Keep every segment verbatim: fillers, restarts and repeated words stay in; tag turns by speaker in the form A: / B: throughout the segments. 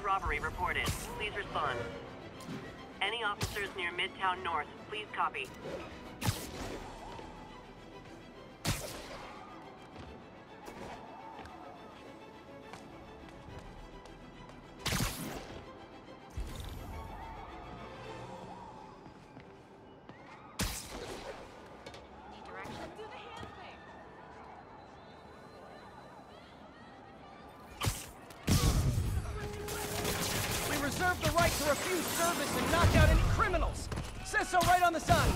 A: robbery reported. Please respond. Any officers near Midtown North, please copy.
B: Reserve the right to refuse service and knock out any criminals. Says so right on the sign.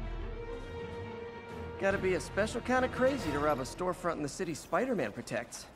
B: Gotta be a special kind of crazy to rob a storefront in the city Spider-Man protects.